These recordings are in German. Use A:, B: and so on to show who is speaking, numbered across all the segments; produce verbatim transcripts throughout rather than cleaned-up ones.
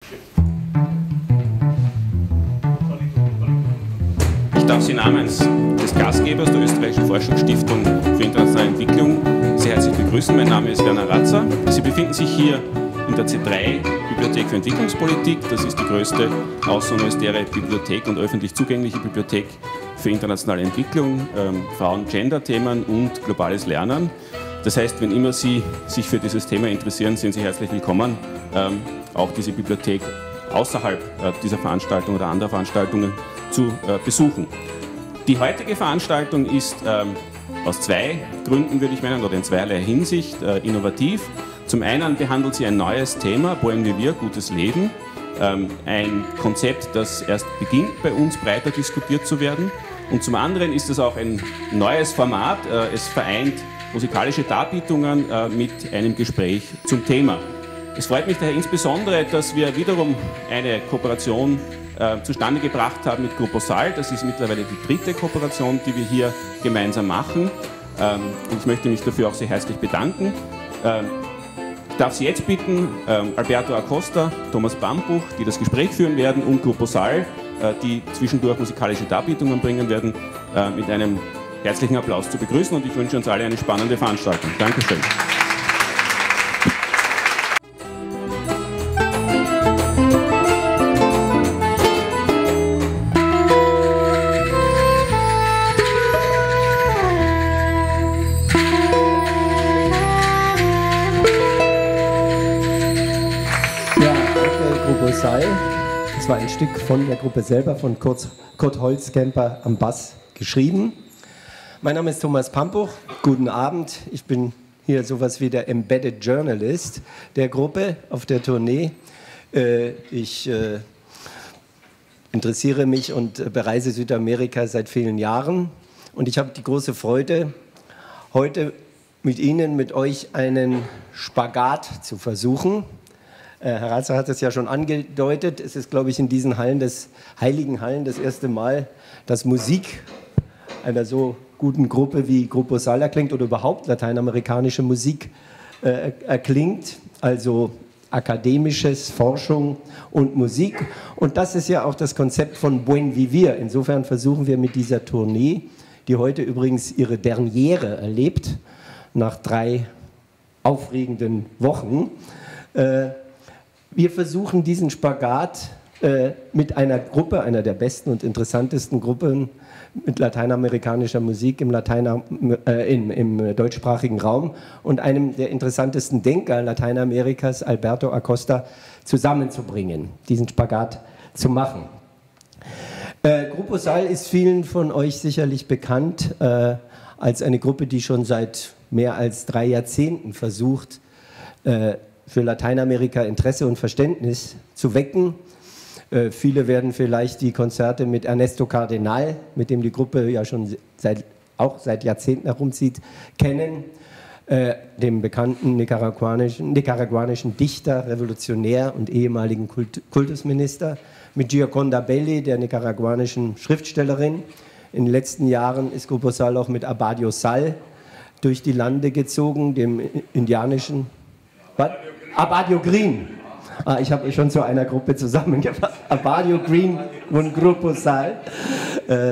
A: Ich darf Sie namens des Gastgebers der Österreichischen Forschungsstiftung für internationale Entwicklung sehr herzlich begrüßen. Mein Name ist Werner Ratzer. Sie befinden sich hier in der C drei Bibliothek für Entwicklungspolitik. Das ist die größte außeruniversitäre Bibliothek und öffentlich zugängliche Bibliothek für internationale Entwicklung, ähm, Frauen-Gender-Themen und globales Lernen. Das heißt, wenn immer Sie sich für dieses Thema interessieren, sind Sie herzlich willkommen, ähm, auch diese Bibliothek außerhalb äh, dieser Veranstaltung oder anderer Veranstaltungen zu äh, besuchen. Die heutige Veranstaltung ist ähm, aus zwei Gründen, würde ich meinen, oder in zweierlei Hinsicht äh, innovativ. Zum einen behandelt sie ein neues Thema, Buen Vivir, gutes Leben, ähm, ein Konzept, das erst beginnt bei uns breiter diskutiert zu werden. Und zum anderen ist es auch ein neues Format, äh, es vereint musikalische Darbietungen äh, mit einem Gespräch zum Thema. Es freut mich daher insbesondere, dass wir wiederum eine Kooperation äh, zustande gebracht haben mit Grupo Sal. Das ist mittlerweile die dritte Kooperation, die wir hier gemeinsam machen. Ähm, und ich möchte mich dafür auch sehr herzlich bedanken. Ähm, ich darf Sie jetzt bitten, ähm, Alberto Acosta, Thomas Bambuch, die das Gespräch führen werden, und Grupo Sal, äh, die zwischendurch musikalische Darbietungen bringen werden, äh, mit einem herzlichen Applaus zu begrüßen, und ich wünsche uns alle eine spannende Veranstaltung. Dankeschön.
B: Das war ein Stück von der Gruppe selber, von Kurt, Kurt Holzkemper am Bass geschrieben. Mein Name ist Thomas Pampuch. Guten Abend. Ich bin hier sowas wie der Embedded Journalist der Gruppe auf der Tournee. Ich interessiere mich und bereise Südamerika seit vielen Jahren. Und ich habe die große Freude, heute mit Ihnen, mit euch einen Spagat zu versuchen. Herr Ratzer hat es ja schon angedeutet. Es ist, glaube ich, in diesen Hallen des heiligen Hallen das erste Mal, dass Musik einer so guten Gruppe wie Grupo Sal erklingt oder überhaupt lateinamerikanische Musik äh, erklingt, also akademisches, Forschung und Musik. Und das ist ja auch das Konzept von Buen Vivir. Insofern versuchen wir mit dieser Tournee, die heute übrigens ihre Derniere erlebt, nach drei aufregenden Wochen, äh, wir versuchen diesen Spagat äh, mit einer Gruppe, einer der besten und interessantesten Gruppen mit lateinamerikanischer Musik im, Lateina, äh, im, im deutschsprachigen Raum und einem der interessantesten Denker Lateinamerikas, Alberto Acosta, zusammenzubringen, diesen Spagat zu machen. Äh, Grupo Sal ist vielen von euch sicherlich bekannt äh, als eine Gruppe, die schon seit mehr als drei Jahrzehnten versucht, äh, für Lateinamerika Interesse und Verständnis zu wecken. Äh, viele werden vielleicht die Konzerte mit Ernesto Cardenal, mit dem die Gruppe ja schon seit, auch seit Jahrzehnten herumzieht, kennen. Äh, dem bekannten nicaraguanischen, nicaraguanischen Dichter, Revolutionär und ehemaligen Kult, Kultusminister, mit Gioconda Belli, der nicaraguanischen Schriftstellerin. In den letzten Jahren ist Grupo Sal auch mit Abadio Sal durch die Lande gezogen, dem indianischen... Was? Abadio Green. Ah, ich habe schon zu einer Gruppe zusammengefasst. Abadio Green und Grupo Sal. Äh,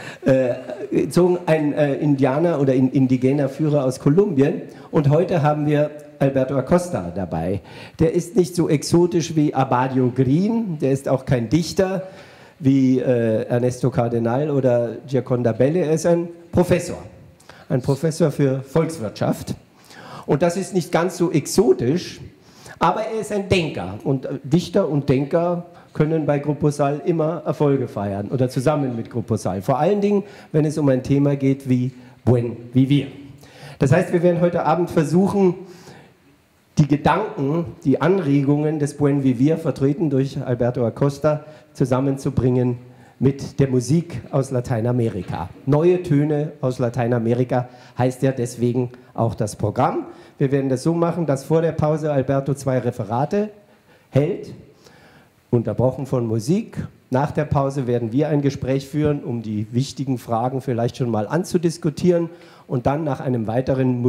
B: äh, zogen ein äh, Indianer oder ein indigener Führer aus Kolumbien. Und heute haben wir Alberto Acosta dabei. Der ist nicht so exotisch wie Abadio Green. Der ist auch kein Dichter wie äh, Ernesto Cardenal oder Gioconda Belli. Er ist ein Professor. Ein Professor für Volkswirtschaft. Und das ist nicht ganz so exotisch, aber er ist ein Denker. Und Dichter und Denker können bei Grupo Sal immer Erfolge feiern oder zusammen mit Grupo Sal. Vor allen Dingen, wenn es um ein Thema geht wie Buen Vivir. Das heißt, wir werden heute Abend versuchen, die Gedanken, die Anregungen des Buen Vivir, vertreten durch Alberto Acosta, zusammenzubringen mit der Musik aus Lateinamerika. Neue Töne aus Lateinamerika heißt ja deswegen auch das Programm. Wir werden das so machen, dass vor der Pause Alberto zwei Referate hält, unterbrochen von Musik. Nach der Pause werden wir ein Gespräch führen, um die wichtigen Fragen vielleicht schon mal anzudiskutieren. Und dann nach einem weiteren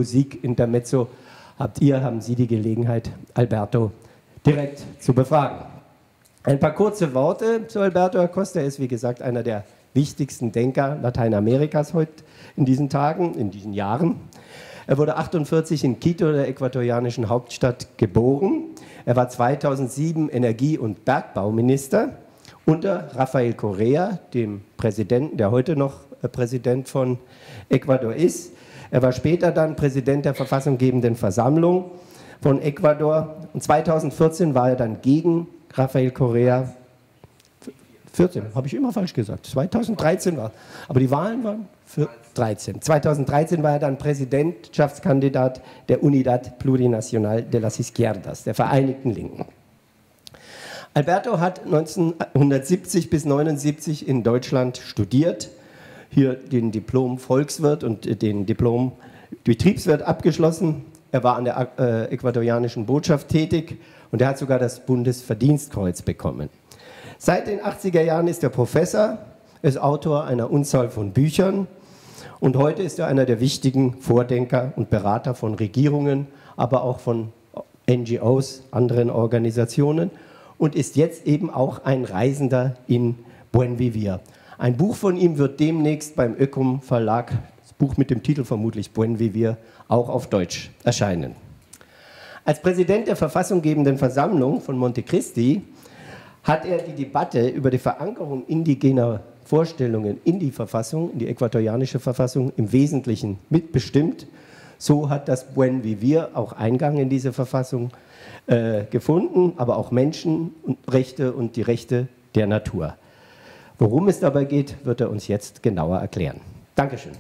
B: Musikintermezzo habt ihr, haben Sie die Gelegenheit, Alberto direkt zu befragen. Ein paar kurze Worte zu Alberto Acosta. Er ist, wie gesagt, einer der wichtigsten Denker Lateinamerikas heute in diesen Tagen, in diesen Jahren. Er wurde achtundvierzig in Quito, der äquatorianischen Hauptstadt, geboren. Er war zweitausendsieben Energie- und Bergbauminister unter Rafael Correa, dem Präsidenten, der heute noch Präsident von Ecuador ist. Er war später dann Präsident der verfassunggebenden Versammlung von Ecuador. Und zweitausendvierzehn war er dann gegen Rafael Correa. vierzehn, habe ich immer falsch gesagt. zweitausenddreizehn war, aber die Wahlen waren für dreizehn. zweitausenddreizehn war er dann Präsidentschaftskandidat der Unidad Plurinacional de las Izquierdas, der Vereinigten Linken. Alberto hat neunzehnhundertsiebzig bis neunundsiebzig in Deutschland studiert, hier den Diplom Volkswirt und den Diplom Betriebswirt abgeschlossen. Er war an der äh, ecuadorianischen Botschaft tätig und er hat sogar das Bundesverdienstkreuz bekommen. Seit den achtziger Jahren ist er Professor, ist Autor einer Unzahl von Büchern und heute ist er einer der wichtigen Vordenker und Berater von Regierungen, aber auch von N G Os, anderen Organisationen und ist jetzt eben auch ein Reisender in Buen Vivir. Ein Buch von ihm wird demnächst beim Ökom Verlag, das Buch mit dem Titel vermutlich Buen Vivir, auch auf Deutsch erscheinen. Als Präsident der verfassunggebenden Versammlung von Montecristi hat er die Debatte über die Verankerung indigener Vorstellungen in die Verfassung, in die äquatorianische Verfassung, im Wesentlichen mitbestimmt. So hat das Buen Vivir auch Eingang in diese Verfassung äh, gefunden, aber auch Menschenrechte und die Rechte der Natur. Worum es dabei geht, wird er uns jetzt genauer erklären. Dankeschön.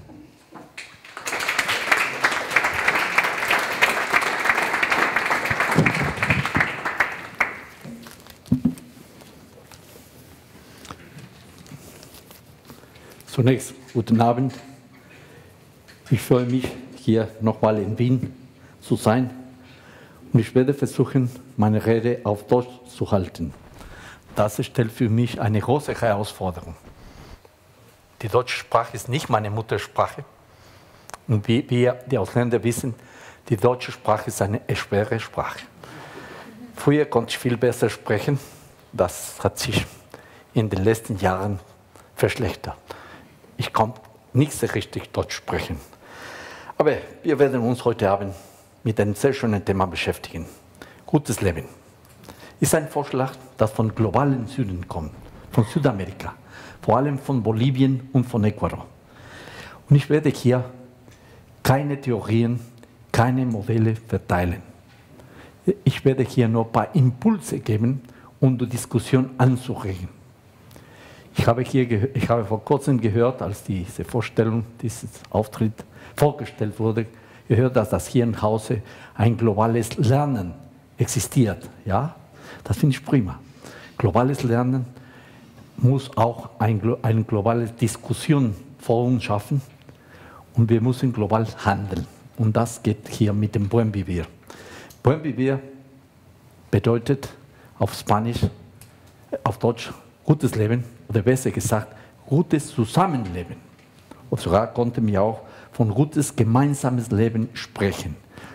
C: Zunächst guten Abend. Ich freue mich, hier nochmal in Wien zu sein und ich werde versuchen, meine Rede auf Deutsch zu halten. Das stellt für mich eine große Herausforderung. Die deutsche Sprache ist nicht meine Muttersprache und wie wir, die Ausländer, wissen, die deutsche Sprache ist eine schwere Sprache. Früher konnte ich viel besser sprechen, das hat sich in den letzten Jahren verschlechtert. Ich kann nicht so richtig Deutsch sprechen. Aber wir werden uns heute Abend mit einem sehr schönen Thema beschäftigen. Gutes Leben ist ein Vorschlag, das von globalen Süden kommt, von Südamerika, vor allem von Bolivien und von Ecuador. Und ich werde hier keine Theorien, keine Modelle verteilen. Ich werde hier nur ein paar Impulse geben, um die Diskussion anzuregen. Ich habe, hier, ich habe vor kurzem gehört, als diese Vorstellung, dieses Auftritt vorgestellt wurde, gehört, dass das hier im Hause ein globales Lernen existiert. Ja, das finde ich prima. Globales Lernen muss auch ein, eine globale Diskussion vor uns schaffen und wir müssen global handeln. Und das geht hier mit dem Buen Vivir. Buen Vivir bedeutet auf Spanisch, auf Deutsch, gutes Leben, oder besser gesagt, gutes Zusammenleben. Und sogar konnte mir auch von gutes gemeinsames Leben sprechen.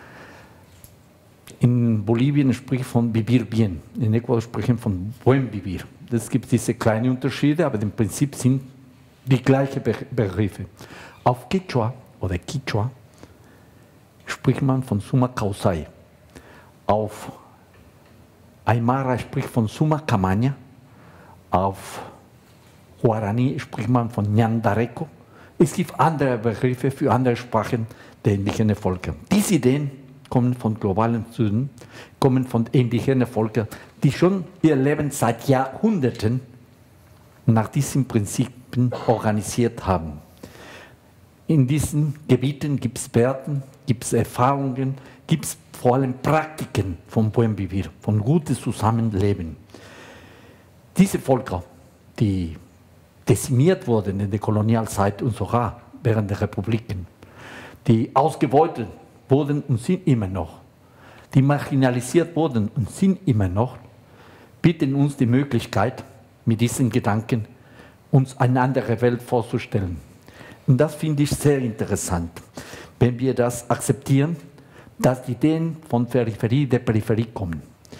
C: In Bolivien spricht von Vivir bien, in Ecuador sprechen von Buen Vivir. Es gibt diese kleinen Unterschiede, aber im Prinzip sind die gleichen Begriffe. Auf Quechua oder Quichua spricht man von Summa Causai. Auf Aymara spricht von Summa Camaña. Auf Guarani spricht man von Ñandareco. Es gibt andere Begriffe für andere Sprachen der indigenen Völker. Diese Ideen kommen von globalen Süden, kommen von indigenen Völkern, die schon ihr Leben seit Jahrhunderten nach diesen Prinzipien organisiert haben. In diesen Gebieten gibt es Werte, gibt es Erfahrungen, gibt es vor allem Praktiken von Buen Vivir, von gutem Zusammenleben. Diese Völker, die dezimiert wurden in der Kolonialzeit und sogar während der Republiken, die ausgebeutet wurden und sind immer noch, die marginalisiert wurden und sind immer noch, bieten uns die Möglichkeit, mit diesen Gedanken uns eine andere Welt vorzustellen. Und das finde ich sehr interessant, wenn wir das akzeptieren, dass die Ideen von Peripherie der Peripherie kommen.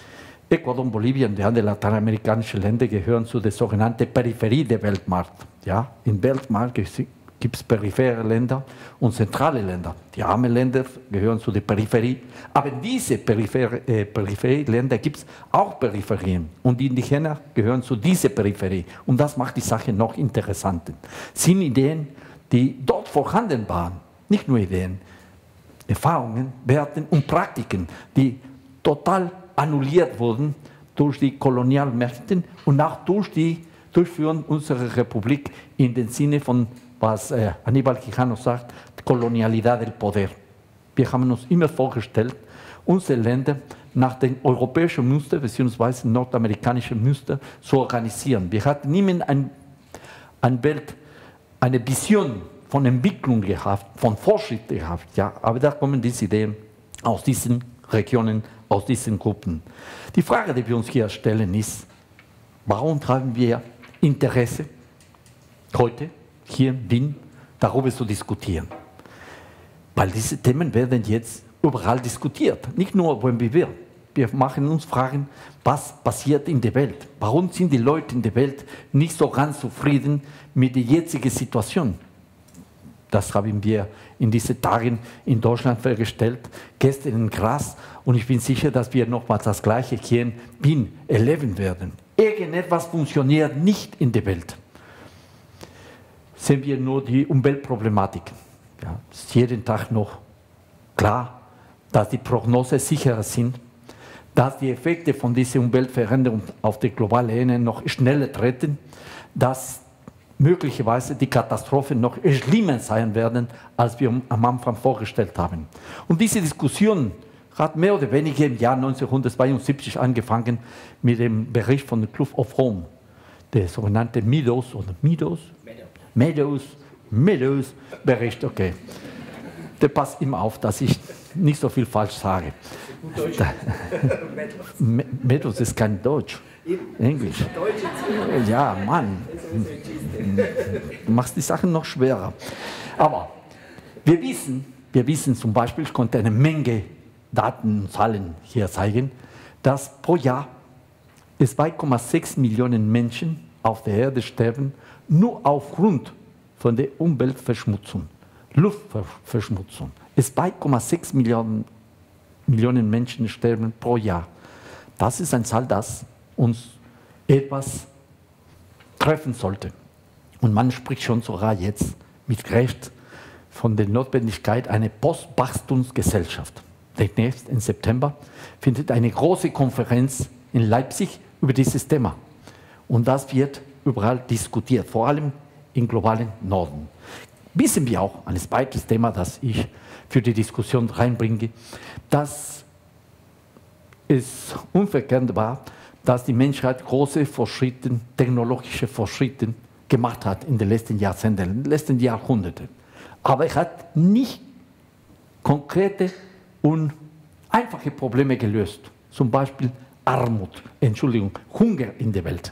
C: Ecuador und Bolivien, die anderen lateinamerikanischen Länder, gehören zu der sogenannten Peripherie der Weltmarkt. Ja, im Weltmarkt gibt es periphere Länder und zentrale Länder. Die armen Länder gehören zu der Peripherie. Aber in diese periphere, äh, Peripherieländer gibt es auch Peripherien. Und die Indigenen gehören zu dieser Peripherie. Und das macht die Sache noch interessanter. Es sind Ideen, die dort vorhanden waren. Nicht nur Ideen, Erfahrungen, Werten und Praktiken, die total annulliert wurden durch die Kolonialmächte und auch durch die Durchführung unserer Republik in dem Sinne von, was äh, Aníbal Quijano sagt, Kolonialidad del Poder. Wir haben uns immer vorgestellt, unsere Länder nach dem europäischen Muster bzw. nordamerikanischen Muster zu organisieren. Wir hatten niemand ein, ein Welt, eine Vision von Entwicklung gehabt, von Fortschritt gehabt. Ja, aber da kommen diese Ideen aus diesen Regionen, aus diesen Gruppen. Die Frage, die wir uns hier stellen, ist, warum haben wir Interesse, heute hier in Wien darüber zu diskutieren? Weil diese Themen werden jetzt überall diskutiert, nicht nur wenn wir. Wir machen uns Fragen, was passiert in der Welt? Warum sind die Leute in der Welt nicht so ganz zufrieden mit der jetzigen Situation? Das haben wir in diesen Tagen in Deutschland festgestellt, gestern in Graz. Und ich bin sicher, dass wir nochmals das Gleiche hier in Wien erleben werden. Irgendetwas funktioniert nicht in der Welt. Sehen wir nur die Umweltproblematik. Ja, es ist jeden Tag noch klar, dass die Prognosen sicherer sind, dass die Effekte von dieser Umweltveränderung auf die globale Ebene noch schneller treten, dass möglicherweise die Katastrophen noch schlimmer sein werden, als wir am Anfang vorgestellt haben. Und diese Diskussion hat mehr oder weniger im Jahr neunzehnhundertzweiundsiebzig angefangen mit dem Bericht von der Club of Rome, der sogenannte Meadows oder Meadows, Meadows, Meadows Bericht. Okay, der passt immer auf, dass ich nicht so viel falsch sage. Meadows ist kein Deutsch. Englisch. Ja, Mann. Du machst die Sachen noch schwerer. Aber wir wissen, wir wissen zum Beispiel, ich konnte eine Menge Daten und Zahlen hier zeigen, dass pro Jahr zwei Komma sechs Millionen Menschen auf der Erde sterben, nur aufgrund von der Umweltverschmutzung, Luftverschmutzung. zwei Komma sechs Millionen, Millionen Menschen sterben pro Jahr. Das ist eine Zahl, das uns etwas treffen sollte. Und man spricht schon sogar jetzt mit Recht von der Notwendigkeit einer Postwachstumsgesellschaft. Demnächst im September findet eine große Konferenz in Leipzig über dieses Thema. Und das wird überall diskutiert, vor allem im globalen Norden. Wissen wir auch, ein zweites Thema, das ich für die Diskussion reinbringe, dass es unverkehrt war, dass die Menschheit große Fortschritte, technologische Fortschritte gemacht hat in den letzten Jahrzehnten, in den letzten Jahrhunderten. Aber es hat nicht konkrete und einfache Probleme gelöst. Zum Beispiel Armut, Entschuldigung, Hunger in der Welt.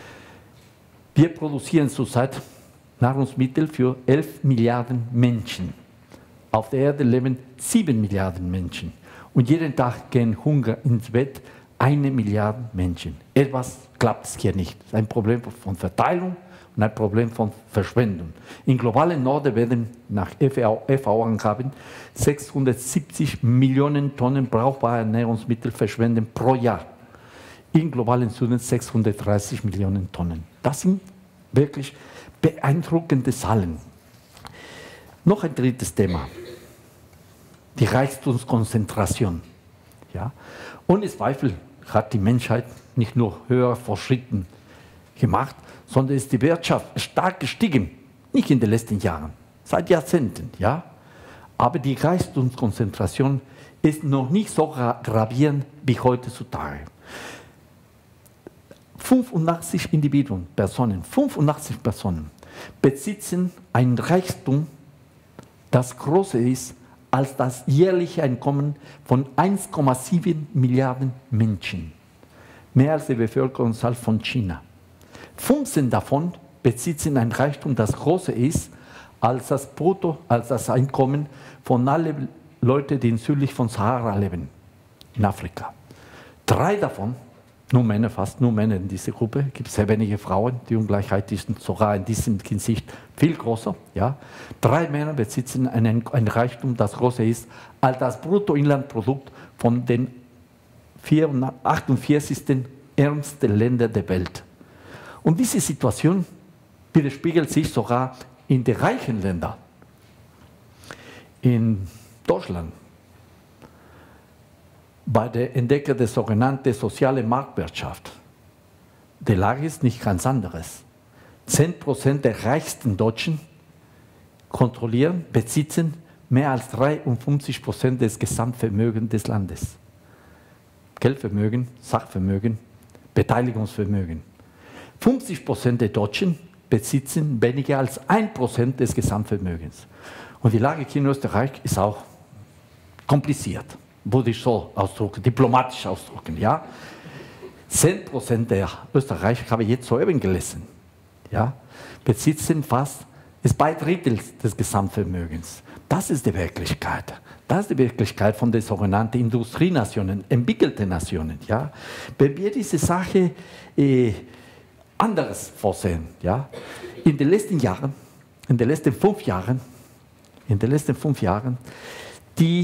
C: Wir produzieren zurzeit Nahrungsmittel für elf Milliarden Menschen. Auf der Erde leben sieben Milliarden Menschen. Und jeden Tag gehen Hunger ins Bett eine Milliarde Menschen. Etwas klappt hier nicht. Das ist ein Problem von Verteilung und ein Problem von Verschwendung. Im globalen Norden werden nach F A O-Angaben sechshundertsiebzig Millionen Tonnen brauchbare Ernährungsmittel verschwenden pro Jahr. Im globalen Süden sechshundertdreißig Millionen Tonnen. Das sind wirklich beeindruckende Zahlen. Noch ein drittes Thema. Die Reichtumskonzentration. Ja? Ohne Zweifel hat die Menschheit nicht nur höhere Fortschritte gemacht, sondern ist die Wirtschaft stark gestiegen. Nicht in den letzten Jahren, seit Jahrzehnten. Ja? Aber die Reichtumskonzentration ist noch nicht so gravierend wie heutzutage. fünfundachtzig Individuen, Personen, fünfundachtzig Personen besitzen ein Reichtum, das größer ist als das jährliche Einkommen von eins Komma sieben Milliarden Menschen. Mehr als die Bevölkerungszahl von China. fünfzehn davon besitzen ein Reichtum, das größer ist als das Brutto, als das Einkommen von allen Leuten, die südlich von Sahara leben, in Afrika. Drei davon nur Männer, fast nur Männer in dieser Gruppe. Es gibt sehr wenige Frauen. Die Ungleichheit ist sogar in diesem Hinsicht viel größer. Ja. Drei Männer besitzen einen, ein Reichtum, das größer ist als das Bruttoinlandprodukt von den achtundvierzig ärmsten Ländern der Welt. Und diese Situation widerspiegelt sich sogar in den reichen Ländern. In Deutschland, bei der Entdeckung der sogenannten sozialen Marktwirtschaft, die Lage ist nicht ganz anderes. zehn Prozent der reichsten Deutschen kontrollieren, besitzen mehr als dreiundfünfzig Prozent des Gesamtvermögens des Landes. Geldvermögen, Sachvermögen, Beteiligungsvermögen. fünfzig Prozent der Deutschen besitzen weniger als ein Prozent des Gesamtvermögens. Und die Lage hier in Österreich ist auch kompliziert, würde ich so ausdrücken, diplomatisch ausdrücken. Ja? zehn Prozent der Österreicher, habe ich jetzt soeben gelesen, ja, besitzen fast zwei Drittel des Gesamtvermögens. Das ist die Wirklichkeit. Das ist die Wirklichkeit von den sogenannten Industrienationen, entwickelten Nationen. Ja? Wenn wir diese Sache äh, anderes vorsehen, ja? in den letzten Jahren, in den letzten fünf Jahren, in den letzten fünf Jahren, die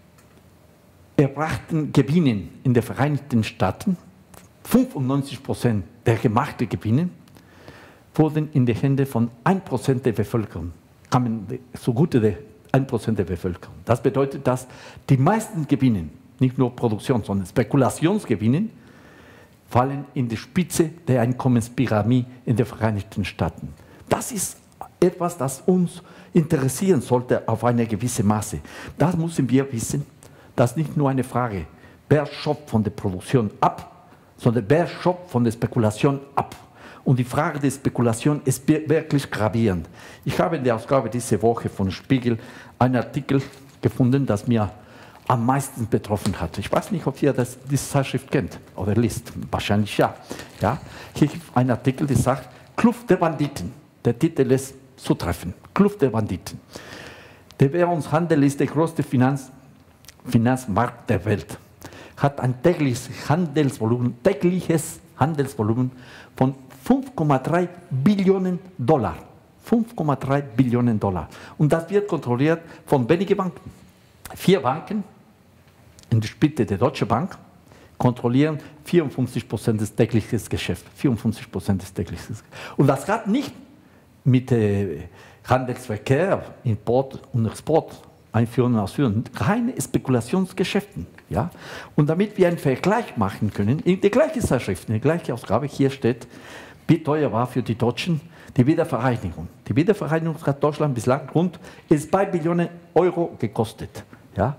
C: erbrachten Gewinne in den Vereinigten Staaten, fünfundneunzig Prozent der gemachten Gewinne, wurden in die Hände von ein Prozent der Bevölkerung, kamen zugute der ein Prozent der Bevölkerung. Das bedeutet, dass die meisten Gewinne, nicht nur Produktion, sondern Spekulationsgewinne, fallen in die Spitze der Einkommenspyramide in den Vereinigten Staaten. Das ist etwas, das uns interessieren sollte auf eine gewisse Maße. Das müssen wir wissen, dass nicht nur eine Frage, wer schoppt von der Produktion ab, sondern wer schoppt von der Spekulation ab. Und die Frage der Spekulation ist wirklich gravierend. Ich habe in der Ausgabe diese Woche von Spiegel einen Artikel gefunden, das mir am meisten betroffen hat. Ich weiß nicht, ob ihr das, diese Zeitschrift kennt oder liest. Wahrscheinlich ja. ja. Hier gibt es einen Artikel, der sagt, Kluft der Banditen. Der Titel ist zutreffend. Kluft der Banditen. Der Währungshandel ist der größte Finanz, Finanzmarkt der Welt. Hat ein tägliches Handelsvolumen, tägliches Handelsvolumen von fünf Komma drei Billionen Dollar. fünf Komma drei Billionen Dollar. Und das wird kontrolliert von wenigen Banken. Vier Banken, in der Spitze der Deutsche Bank, kontrollieren vierundfünfzig Prozent des täglichen Geschäfts. vierundfünfzig Prozent des täglichen Geschäfts. Und das hat nicht mit äh, Handelsverkehr, Import und Export, Einführung und Ausführung, reine Spekulationsgeschäften. Ja? Und damit wir einen Vergleich machen können, in der gleichen Zeitschrift, in der gleichen Ausgabe, hier steht, wie teuer war für die Deutschen die Wiedervereinigung. Die Wiedervereinigung hat Deutschland bislang rund zwei Billionen Euro gekostet. Ja?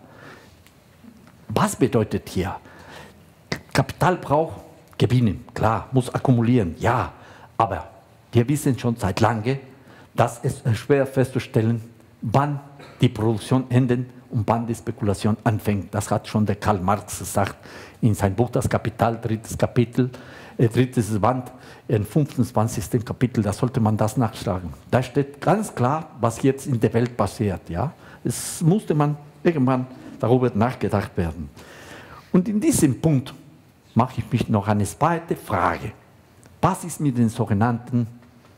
C: Was bedeutet hier? Kapital braucht Gewinne, klar, muss akkumulieren, ja, aber wir wissen schon seit langem, dass es schwer festzustellen, wann die Produktion endet und wann die Spekulation anfängt. Das hat schon der Karl Marx gesagt in seinem Buch Das Kapital, drittes Kapitel, äh, drittes Band, im fünfundzwanzigsten Kapitel, da sollte man das nachschlagen. Da steht ganz klar, was jetzt in der Welt passiert. Ja? Es musste man irgendwann darüber nachgedacht werden. Und in diesem Punkt mache ich mich noch eine zweite Frage. Was ist mit den sogenannten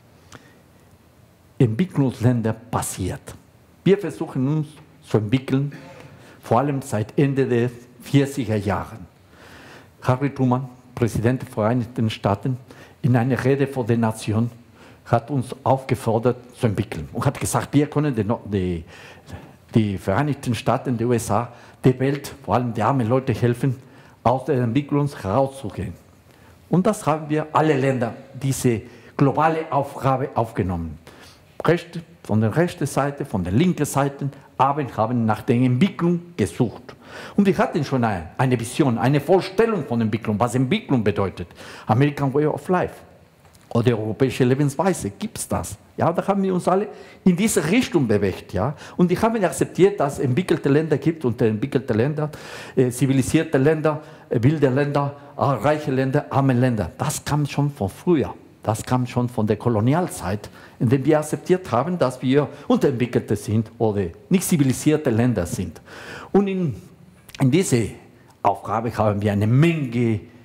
C: Entwicklungsländern passiert? Wir versuchen uns zu entwickeln, vor allem seit Ende der vierziger Jahre. Harry Truman, Präsident der Vereinigten Staaten, in einer Rede vor der Nation hat uns aufgefordert zu entwickeln und hat gesagt, wir können die, die, die Vereinigten Staaten, die U S A, der Welt, vor allem die armen Leute helfen, aus der Entwicklung herauszugehen. Und das haben wir alle Länder, diese globale Aufgabe aufgenommen. Rechte, von der rechten Seite, von der linken Seite, aber haben nach der Entwicklung gesucht. Und wir hatten schon eine, eine Vision, eine Vorstellung von Entwicklung, was Entwicklung bedeutet. American Way of Life oder europäische Lebensweise, gibt es das? Ja, da haben wir uns alle in diese Richtung bewegt. Ja? Und die haben akzeptiert, dass es entwickelte Länder gibt und entwickelte Länder, äh, zivilisierte Länder, äh, wilde Länder, äh, reiche Länder, arme Länder. Das kam schon von früher. Das kam schon von der Kolonialzeit, in der wir akzeptiert haben, dass wir unterentwickelte sind oder nicht zivilisierte Länder sind. Und in, in diese Aufgabe haben wir eine Menge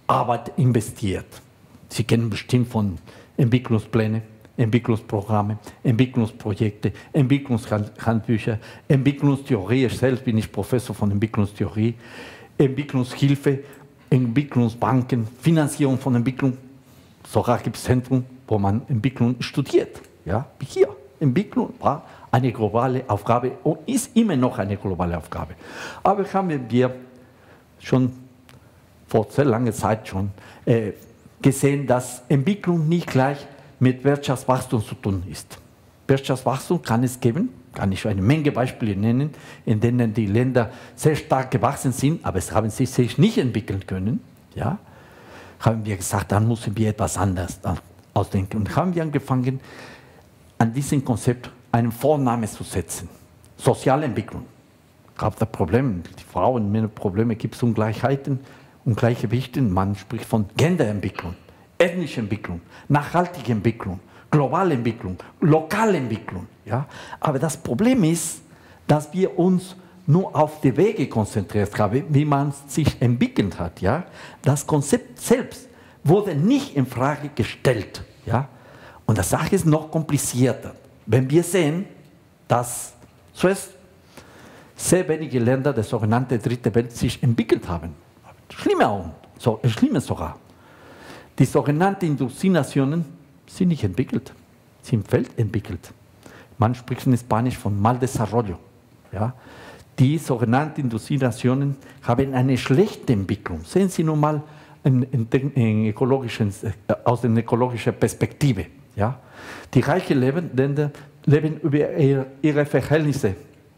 C: Arbeit investiert. Sie kennen bestimmt von Entwicklungsplänen, Entwicklungsprogramme, Entwicklungsprojekte, Entwicklungshandbücher, Entwicklungstheorie. Ich selbst bin ich Professor von Entwicklungstheorie, Entwicklungshilfe, Entwicklungsbanken, Finanzierung von Entwicklung. Sogar gibt es Zentren, wo man Entwicklung studiert. Ja, wie hier. Entwicklung war eine globale Aufgabe und ist immer noch eine globale Aufgabe. Aber haben wir schon vor sehr langer Zeit schon äh, gesehen, dass Entwicklung nicht gleich mit Wirtschaftswachstum zu tun ist. Wirtschaftswachstum kann es geben, kann ich eine Menge Beispiele nennen, in denen die Länder sehr stark gewachsen sind, aber es haben sich, sich nicht entwickeln können. Ja? Haben wir gesagt, dann müssen wir etwas anderes ausdenken. Und haben wir angefangen, an diesem Konzept einen Vorname zu setzen. Soziale Entwicklung. Gab da Probleme, die Frauen, Männer Probleme, gibt es Ungleichheiten, Ungleichgewichte. Man spricht von Genderentwicklung, ethnische Entwicklung, nachhaltige Entwicklung, globale Entwicklung, lokale Entwicklung. Ja? Aber das Problem ist, dass wir uns nur auf die Wege konzentriert haben, wie man sich entwickelt hat. Ja? Das Konzept selbst wurde nicht in Frage gestellt. Ja? Und die Sache ist noch komplizierter. Wenn wir sehen, dass zuerst sehr wenige Länder der sogenannten Dritte Welt sich entwickelt haben. Schlimmer auch, so, schlimmer sogar. Die sogenannten Industrienationen sind nicht entwickelt, sind fehlentwickelt. Man spricht in Spanisch von mal desarrollo. Ja? Die sogenannten Industrienationen haben eine schlechte Entwicklung. Sehen Sie nun mal in, in, in ökologischen, aus der ökologischen Perspektive. Ja? Die reichen Länder leben über ihre Verhältnisse.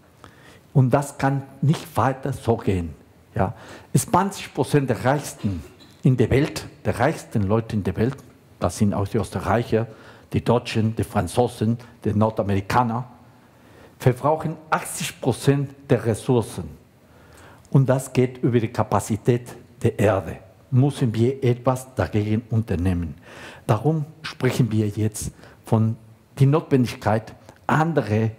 C: Und das kann nicht weiter so gehen. Ja? zwanzig Prozent der Reichsten in der Welt, der reichsten Leute in der Welt, das sind auch die Österreicher, die Deutschen, die Franzosen, die Nordamerikaner, verbrauchen achtzig Prozent der Ressourcen. Und das geht über die Kapazität der Erde. Müssen wir etwas dagegen unternehmen. Darum sprechen wir jetzt von der Notwendigkeit, andere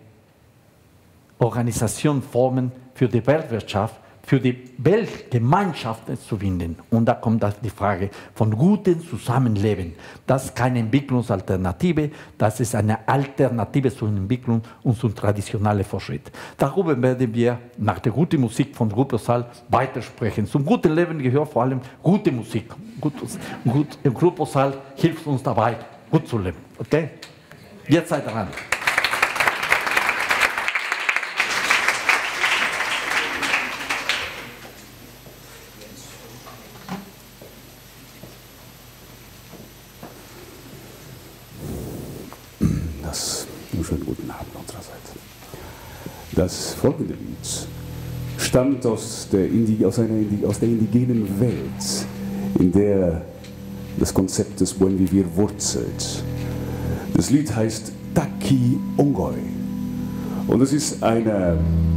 C: Organisationsformen für die Weltwirtschaft, für die Weltgemeinschaften zu finden. Und da kommt die Frage von gutem Zusammenleben. Das ist keine Entwicklungsalternative, das ist eine Alternative zur Entwicklung und zum traditionellen Fortschritt. Darüber werden wir nach der guten Musik von Grupo Sal weitersprechen. Zum guten Leben gehört vor allem gute Musik. Gut, gut, Grupo Sal hilft uns dabei, gut zu leben. Okay? Jetzt seid dran.
D: Schönen guten Abend unsererseits. Das folgende Lied stammt aus der, Indi aus, einer Indi aus der indigenen Welt, in der das Konzept des Buen Vivir wurzelt. Das Lied heißt Taki Ongoy und es ist eine,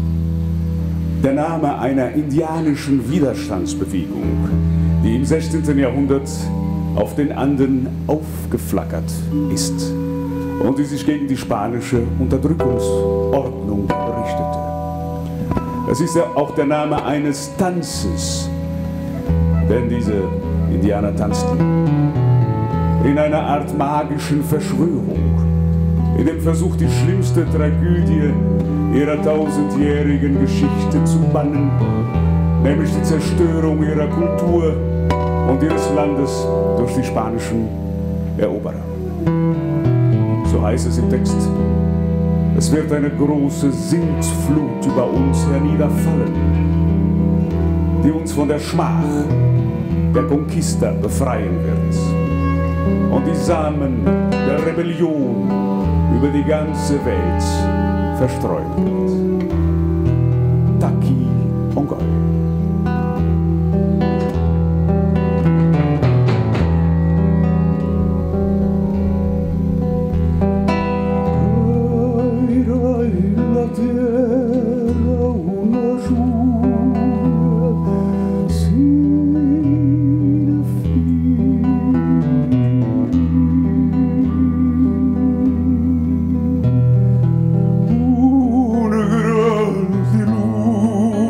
D: der Name einer indianischen Widerstandsbewegung, die im sechzehnten Jahrhundert auf den Anden aufgeflackert ist und die sich gegen die spanische Unterdrückungsordnung richtete. Es ist ja auch der Name eines Tanzes, denn diese Indianer tanzten in einer Art magischen Verschwörung, in dem Versuch, die schlimmste Tragödie ihrer tausendjährigen Geschichte zu bannen, nämlich die Zerstörung ihrer Kultur und ihres Landes durch die spanischen Eroberer. So heißt es im Text, es wird eine große Sintflut über uns herniederfallen, die uns von der Schmach der Conquista befreien wird und die Samen der Rebellion über die ganze Welt verstreuen wird. Taki Ongoy.
E: Una gran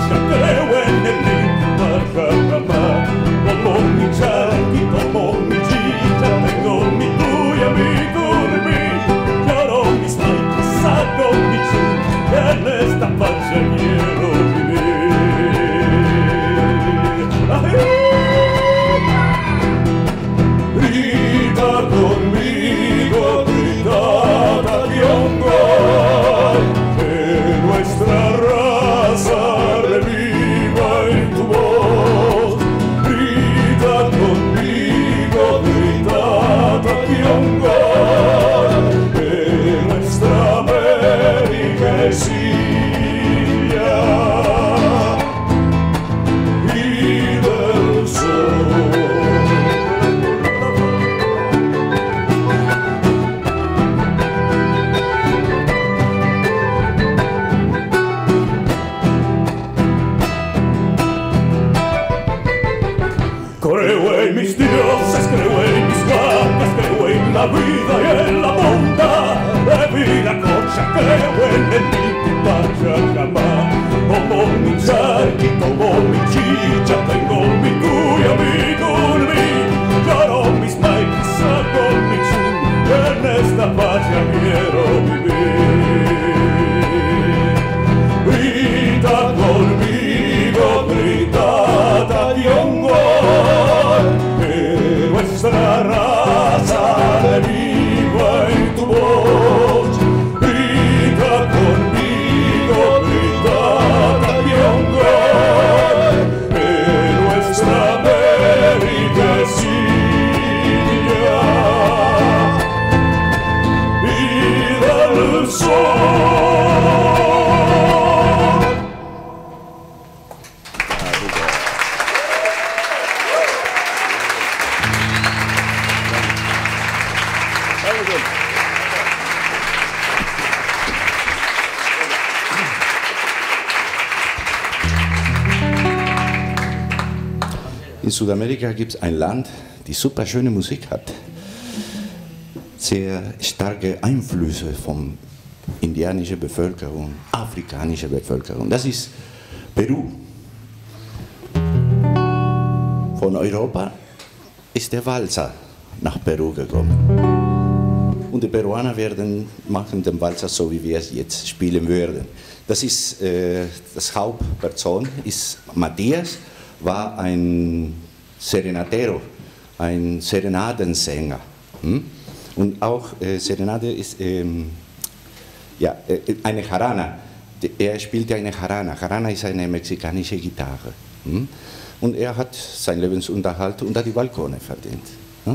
E: cocha, creo en el Pachamama. Como mi charqui, como mi chicha, tengo mi tuya, mi curvi. Lloro mis maitas, saco mi chun, en esta pacha quiero vivir. Grita conmigo, grita Tationgoy, que nuestra raza reviva en tu voz. Grita conmigo, grita Tationgoy, que nuestra América es India y del sol. Creo en mis dioses, creo en mis vacas, creo en la vida y en la bondad de Viracocha, creo en el Inti Pachamama. Como mi charqui, como mi chicha, tengo mi cuya, mi curvi. Lloro mis maitas, saco mi chun, en esta pacha quiero vivir. Grita conmigo, grita Tationgoy, que nuestra raza reviva en tu voz. Grita conmigo, grita Tationgoy, que nuestra América es India y del sol.
F: In Südamerika gibt es ein Land, die super schöne Musik hat, sehr starke Einflüsse von indianischer Bevölkerung, afrikanischer Bevölkerung. Das ist Peru. Von Europa ist der Walzer nach Peru gekommen. Und die Peruaner werden machen den Walzer so, wie wir es jetzt spielen würden. Das ist äh, das Hauptperson ist Matthias, war ein Serenatero, ein Serenadensänger. Hm? Und auch äh, Serenade ist ähm, ja, äh, eine Jarana. Er spielte eine Jarana. Jarana ist eine mexikanische Gitarre. Hm? Und er hat seinen Lebensunterhalt unter die Balkone verdient. Hm?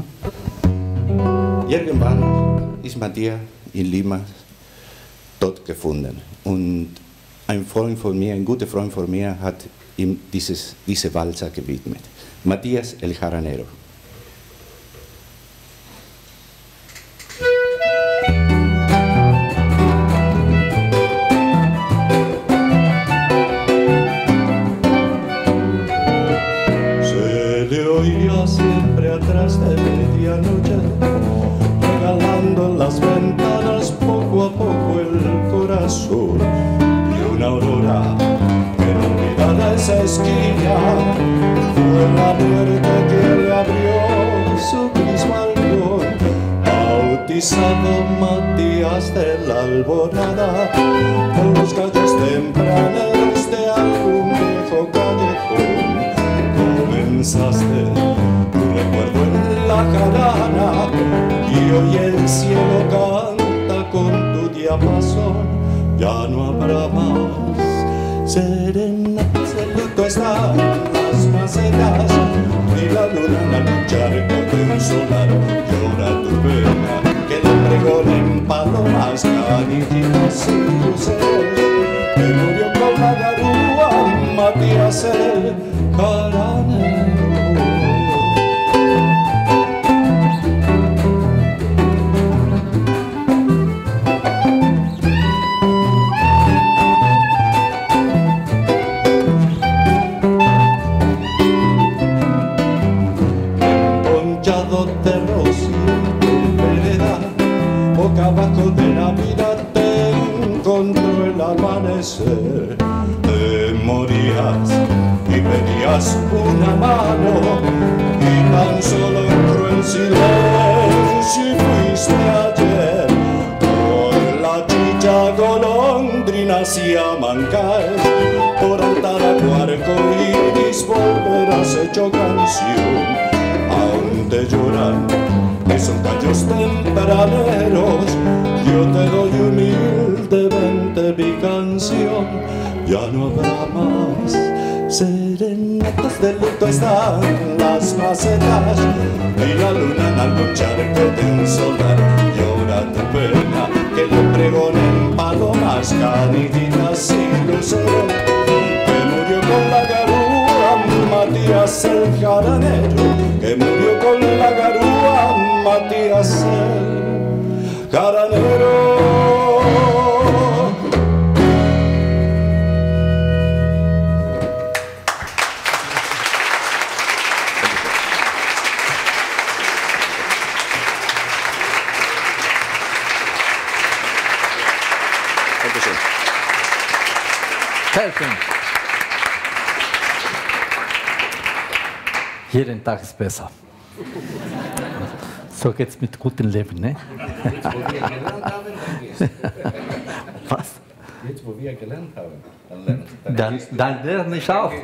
F: Irgendwann ist Matthias in Lima tot gefunden. Und ein Freund von mir, ein guter Freund von mir, hat ihm dieses, diese Walzer gewidmet. Matthias el Jaranero.
E: Se le oía siempre atrás de medianoche, regalando en las ventanas poco a poco el corazón y una aurora. Esa esquina fue la puerta que le abrió su gris balcón, bautizado Matías de la Alborada, con los gallos tempraneros de algún viejo callejón. Comenzaste tu recuerdo en la jarana y hoy el cielo canta con tu diapasón. Ya no habrá más serenatas, el luto está en las macetas y la luna en la lucharca consolar llora tu pena, que le pregonen palomas, canillitas y luceros, que murió con la garúa Matías el Jaranero. Abajo de la vida te encontró el amanecer, te moría corrías y pedías una mano y tan solo en cruel silencio fuiste ayer por la chicha golondrinas y a mancar por altar a arcoíris volverás hecho canción aún te lloran esos gallos tempraneros yo te doy humildemente mi canción ya no habrá más serenatas de luto están las macetas y la luna en algún charco de un solar llora tu pena que le pregonen palomas, canititas y luceros que murió con la garúa Matías el jaranero que murió con la garúa Matías el jaranero.
C: Jeden Tag ist besser. So geht's mit gutem Leben, ne?
G: Jetzt, wo wir gelernt haben, dann gehst du.
C: Was?
G: Jetzt, wo wir gelernt haben, dann lernst du.
C: Dann, dann lerne ich auch.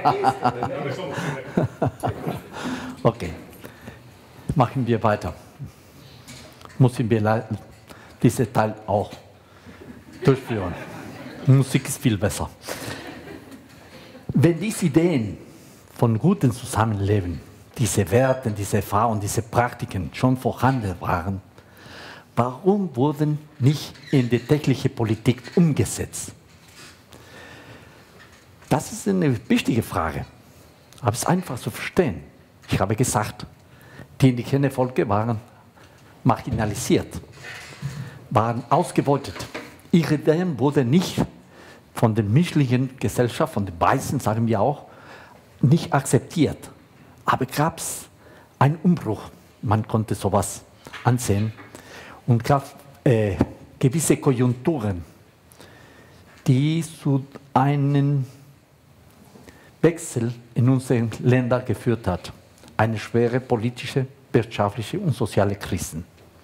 C: Okay, machen wir weiter. Müssen wir diesen Teil auch durchführen. Musik ist viel besser. Wenn diese Ideen von gutem Zusammenleben, diese Werte, diese Erfahrungen, diese Praktiken schon vorhanden waren, warum wurden nicht in die tägliche Politik umgesetzt? Das ist eine wichtige Frage, aber es ist einfach zu verstehen. Ich habe gesagt, die indigenen Völker waren marginalisiert, waren ausgebeutet. Ihre Ideen wurden nicht von der menschlichen Gesellschaft, von den Weißen, sagen wir auch, nicht akzeptiert. Aber gab es einen Umbruch. Man konnte sowas ansehen und gab äh, gewisse Konjunkturen, die zu einem Wechsel in unseren Ländern geführt hat. Eine schwere politische, wirtschaftliche und soziale Krise.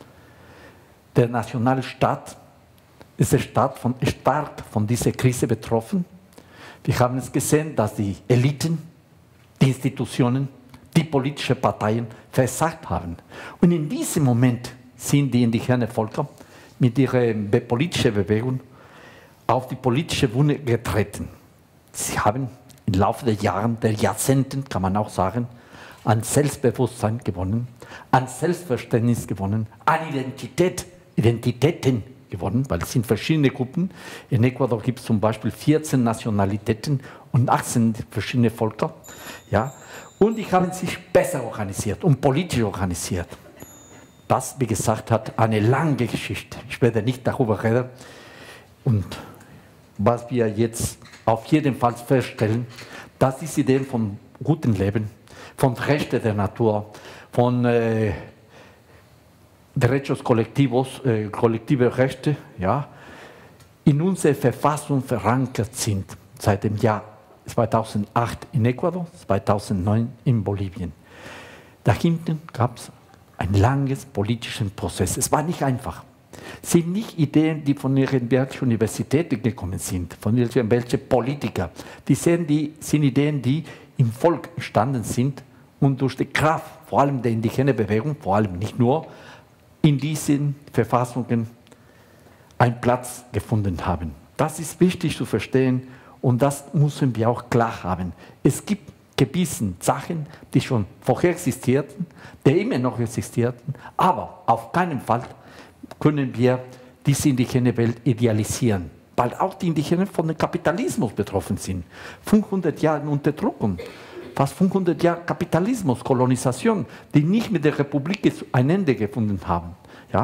C: Der Nationalstaat ist stark von, stark von dieser Krise betroffen. Wir haben es gesehen, dass die Eliten, die Institutionen, die politischen Parteien versagt haben. Und in diesem Moment sind die indigenen Völker mit ihrer politischen Bewegung auf die politische Bühne getreten. Sie haben im Laufe der Jahre, der Jahrzehnten, kann man auch sagen, an Selbstbewusstsein gewonnen, an Selbstverständnis gewonnen, an Identität, Identitäten gewonnen, weil es sind verschiedene Gruppen. In Ecuador gibt es zum Beispiel vierzehn Nationalitäten und achtzehn verschiedene Völker. Ja? Und die haben sich besser organisiert und politisch organisiert. Das, wie gesagt, hat eine lange Geschichte. Ich werde nicht darüber reden. Und was wir jetzt auf jeden Fall feststellen, dass diese Ideen vom guten Leben, von Rechten der Natur, von äh, Derechos colectivos, äh, kollektive Rechte, ja, in unserer Verfassung verankert sind, seit dem Jahr zweitausendacht in Ecuador, zweitausendneun in Bolivien. Dahinter gab es einen langen politischen Prozess. Es war nicht einfach. Es sind nicht Ideen, die von irgendwelchen Universitäten gekommen sind, von irgendwelchen Politikern. Die sind, die sind Ideen, die im Volk entstanden sind und durch die Kraft, vor allem der indigenen Bewegung, vor allem nicht nur, in diesen Verfassungen einen Platz gefunden haben. Das ist wichtig zu verstehen und das müssen wir auch klar haben. Es gibt gewisse Sachen, die schon vorher existierten, die immer noch existierten, aber auf keinen Fall können wir diese indigene Welt idealisieren, weil auch die Indigenen von dem Kapitalismus betroffen sind. fünfhundert Jahre Unterdrückung, fast fünfhundert Jahre Kapitalismus, Kolonisation, die nicht mit der Republik ein Ende gefunden haben. Ja?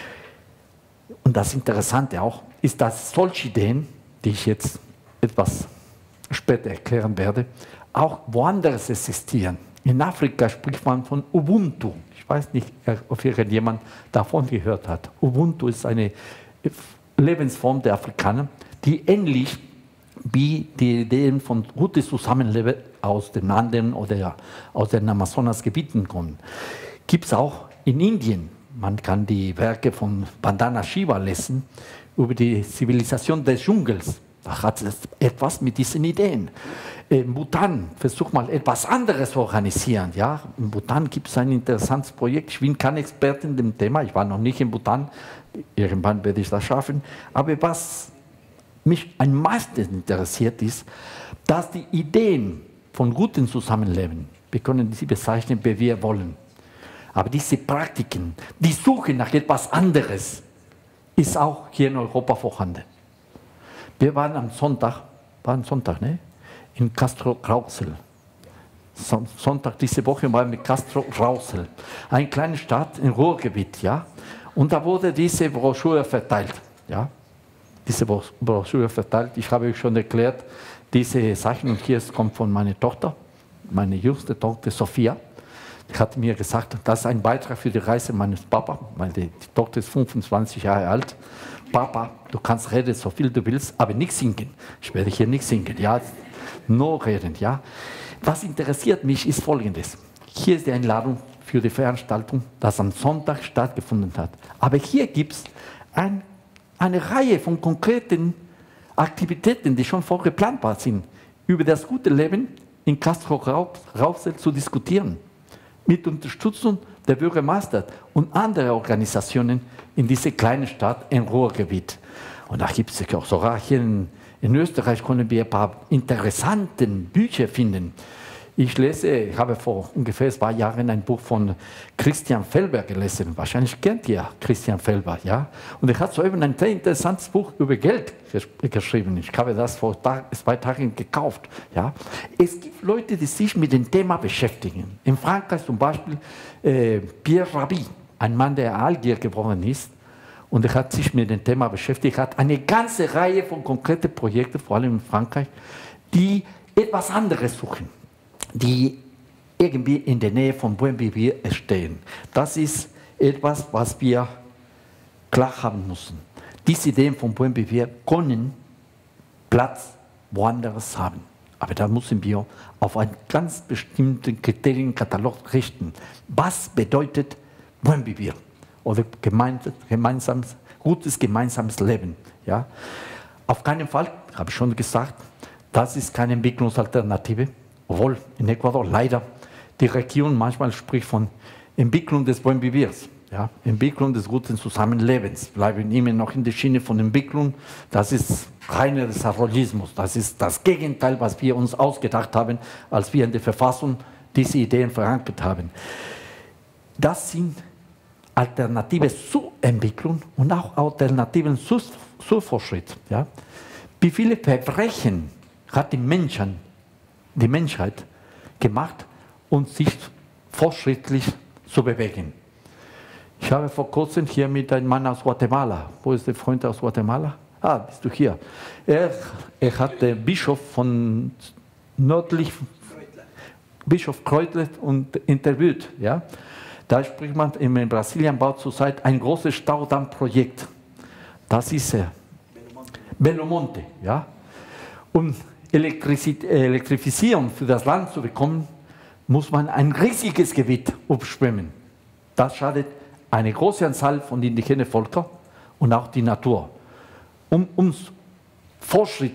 C: Und das Interessante auch ist, dass solche Ideen, die ich jetzt etwas später erklären werde, auch woanders existieren. In Afrika spricht man von Ubuntu. Ich weiß nicht, ob irgendjemand davon gehört hat. Ubuntu ist eine Lebensform der Afrikaner, die ähnlich wie die Ideen von gutes Zusammenleben aus den Anden oder aus den Amazonasgebieten kommen. Gibt es auch in Indien. Man kann die Werke von Vandana Shiva lesen über die Zivilisation des Dschungels. Da hat es etwas mit diesen Ideen. In Bhutan versucht mal etwas anderes zu organisieren. Ja? In Bhutan gibt es ein interessantes Projekt. Ich bin kein Experte in dem Thema. Ich war noch nicht in Bhutan. Irgendwann werde ich das schaffen. Aber was mich am meisten interessiert ist, dass die Ideen von gutem Zusammenleben, wir können sie bezeichnen, wie wir wollen, aber diese Praktiken, die Suche nach etwas anderes, ist auch hier in Europa vorhanden. Wir waren am Sonntag, war am Sonntag, ne? In Castrop-Rauxel. Sonntag diese Woche waren wir in Castrop-Rauxel, eine kleine Stadt im Ruhrgebiet, ja. Und da wurde diese Broschüre verteilt, ja. Diese Broschüre verteilt. Ich habe euch schon erklärt, diese Sachen, und hier kommt von meiner Tochter, meine jüngste Tochter Sophia. Die hat mir gesagt, das ist ein Beitrag für die Reise meines Papa, weil die, die Tochter ist fünfundzwanzig Jahre alt. Papa, du kannst reden, so viel du willst, aber nicht singen. Ich werde hier nicht singen, ja, nur reden, ja. Was interessiert mich ist Folgendes. Hier ist die Einladung für die Veranstaltung, das am Sonntag stattgefunden hat. Aber hier gibt es ein, eine Reihe von konkreten Aktivitäten, die schon vorgeplanbar sind, über das gute Leben in Castrop-Rauxel zu diskutieren. Mit Unterstützung der Bürgermeister und anderer Organisationen in dieser kleinen Stadt im Ruhrgebiet. Und da gibt es auch sogar hier in, in Österreich können wir ein paar interessante Bücher finden. Ich lese, ich habe vor ungefähr zwei Jahren ein Buch von Christian Felber gelesen. Wahrscheinlich kennt ihr Christian Felber, ja? Und er hat soeben ein sehr interessantes Buch über Geld geschrieben. Ich habe das vor Tag, zwei Tagen gekauft, ja? Es gibt Leute, die sich mit dem Thema beschäftigen. In Frankreich zum Beispiel äh, Pierre Rabhi, ein Mann, der Algier geworden ist. Und er hat sich mit dem Thema beschäftigt, hat eine ganze Reihe von konkreten Projekten, vor allem in Frankreich, die etwas anderes suchen, die irgendwie in der Nähe von Buen Vivir stehen. Das ist etwas, was wir klar haben müssen. Diese Ideen von Buen Vivir können Platz woanders haben. Aber da müssen wir auf einen ganz bestimmten Kriterienkatalog richten. Was bedeutet Buen Vivir? Oder gemeinsames, gutes gemeinsames Leben. Ja? Auf keinen Fall, habe ich schon gesagt, das ist keine Entwicklungsalternative. Obwohl in Ecuador leider die Regierung manchmal spricht von Entwicklung des Buen Vivirs, ja, Entwicklung des guten Zusammenlebens. Bleiben immer noch in der Schiene von Entwicklung. Das ist reiner Desarrollismus. Das ist das Gegenteil, was wir uns ausgedacht haben, als wir in der Verfassung diese Ideen verankert haben. Das sind Alternativen zur Entwicklung und auch Alternativen zu, zu Fortschritt. Ja. Wie viele Verbrechen hat die Menschheit die Menschheit gemacht, um sich fortschrittlich zu bewegen. Ich habe vor kurzem hier mit einem Mann aus Guatemala, wo ist der Freund aus Guatemala? Ah, bist du hier. Er, er hat den Bischof von nördlich, Bischof Kreutlet und interviewt. Ja? Da spricht man, in Brasilien baut zurzeit ein großes Staudammprojekt. Das ist er. Belo Monte. Ja? Und Elektrifizierung für das Land zu bekommen, muss man ein riesiges Gebiet abschwemmen. Das schadet eine große Anzahl von indigenen Völkern und auch die Natur. Um uns Fortschritt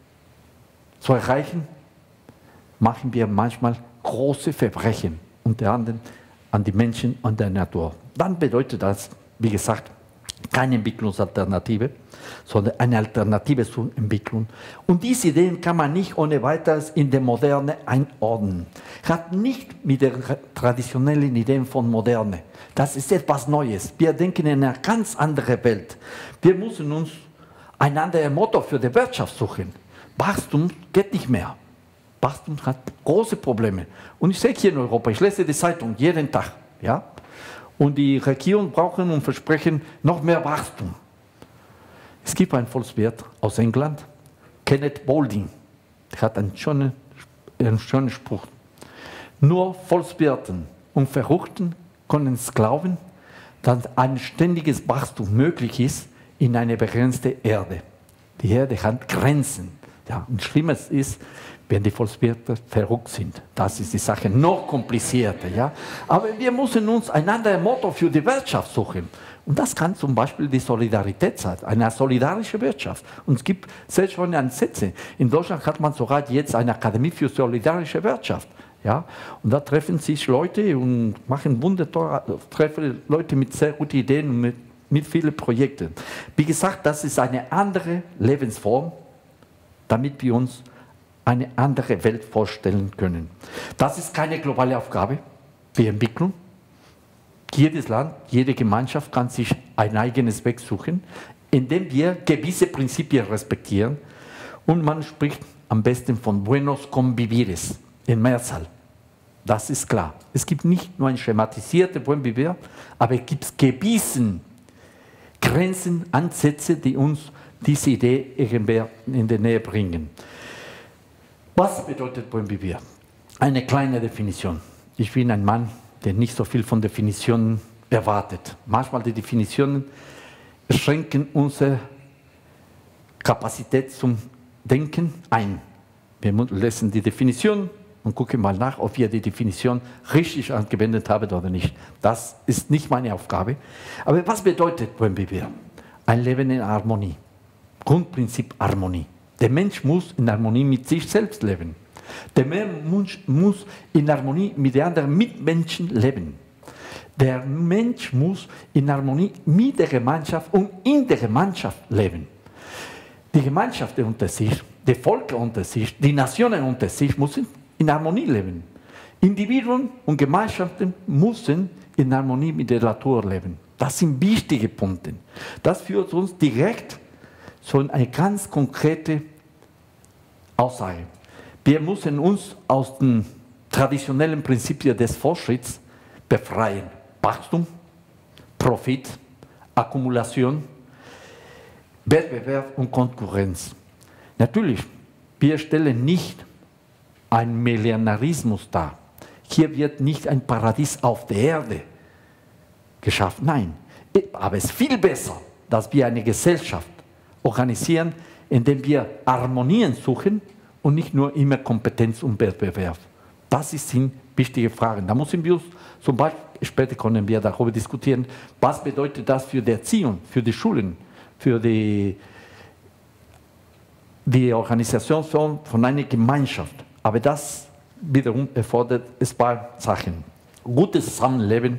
C: zu erreichen, machen wir manchmal große Verbrechen, unter anderem an die Menschen und der Natur. Dann bedeutet das, wie gesagt, keine Entwicklungsalternative, sondern eine Alternative zur Entwicklung. Und diese Ideen kann man nicht ohne weiteres in der Moderne einordnen. Hat nicht mit den traditionellen Ideen von Moderne. Das ist etwas Neues. Wir denken in eine ganz andere Welt. Wir müssen uns ein anderes Motto für die Wirtschaft suchen. Wachstum geht nicht mehr. Wachstum hat große Probleme. Und ich sehe hier in Europa, ich lese die Zeitung jeden Tag. Ja? Und die Regierung brauchen und versprechen noch mehr Wachstum. Es gibt einen Volkswirt aus England, Kenneth Boulding, der hat einen schönen, einen schönen Spruch. Nur Volkswirten und Verrückten können es glauben, dass ein ständiges Wachstum möglich ist in einer begrenzten Erde. Die Erde hat Grenzen. Ja, und Schlimmes ist, wenn die Volkswirte verrückt sind. Das ist die Sache noch komplizierter. Ja? Aber wir müssen uns ein anderes Motto für die Wirtschaft suchen. Und das kann zum Beispiel die Solidarität sein, eine solidarische Wirtschaft. Und es gibt sehr schöne Ansätze. In Deutschland hat man sogar jetzt eine Akademie für solidarische Wirtschaft. Ja? Und da treffen sich Leute und machen wundervolle, treffen Leute mit sehr guten Ideen und mit, mit vielen Projekten. Wie gesagt, das ist eine andere Lebensform, damit wir uns eine andere Welt vorstellen können. Das ist keine globale Aufgabe, die Entwicklung. Jedes Land, jede Gemeinschaft kann sich ein eigenes Weg suchen, indem wir gewisse Prinzipien respektieren. Und man spricht am besten von buenos convivires, in Mehrzahl. Das ist klar. Es gibt nicht nur ein schematisiertes Buen Vivir, aber es gibt gewisse Grenzen, Ansätze, die uns diese Idee irgendwie in die Nähe bringen. Was bedeutet Buen Vivir? Eine kleine Definition. Ich bin ein Mann, der nicht so viel von Definitionen erwartet. Manchmal die Definitionen schränken unsere Kapazität zum Denken ein. Wir lesen die Definition und gucken mal nach, ob wir die Definition richtig angewendet haben oder nicht. Das ist nicht meine Aufgabe. Aber was bedeutet Buen Vivir? Ein Leben in Harmonie. Grundprinzip Harmonie. Der Mensch muss in Harmonie mit sich selbst leben. Der Mensch muss in Harmonie mit den anderen Mitmenschen leben. Der Mensch muss in Harmonie mit der Gemeinschaft und in der Gemeinschaft leben. Die Gemeinschaft unter sich, die Völker unter sich, die Nationen unter sich müssen in Harmonie leben. Individuen und Gemeinschaften müssen in Harmonie mit der Natur leben. Das sind wichtige Punkte. Das führt uns direkt zu einer ganz konkreten Aussage. Wir müssen uns aus den traditionellen Prinzipien des Fortschritts befreien. Wachstum, Profit, Akkumulation, Wettbewerb und Konkurrenz. Natürlich, wir stellen nicht einen Millenarismus dar. Hier wird nicht ein Paradies auf der Erde geschaffen. Nein, aber es ist viel besser, dass wir eine Gesellschaft organisieren, indem wir Harmonien suchen und nicht nur immer Kompetenz und Wettbewerb. Das sind wichtige Fragen. Da müssen wir uns zum Beispiel, später können wir darüber diskutieren, was bedeutet das für die Erziehung, für die Schulen, für die, die Organisation von einer Gemeinschaft. Aber das wiederum erfordert ein paar Sachen. Gutes Zusammenleben